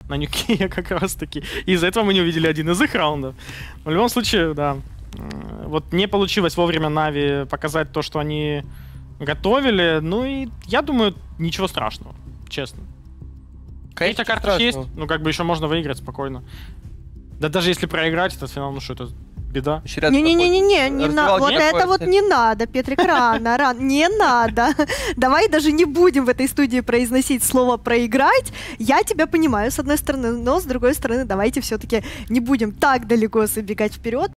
на Нюке как раз-таки. И из-за этого мы не увидели один из их раундов. В любом случае, да. Вот не получилось вовремя Нави показать то, что они готовили. Ну и я думаю, ничего страшного, честно. Третья карта есть, ну как бы еще можно выиграть спокойно. Да даже если проиграть этот финал, ну что это беда. Не-не-не, вот это вот не надо, Петрик, рано, не надо. Давай даже не будем в этой студии произносить слово «проиграть». Я тебя понимаю, с одной стороны, но с другой стороны, давайте все-таки не будем так далеко забегать вперед.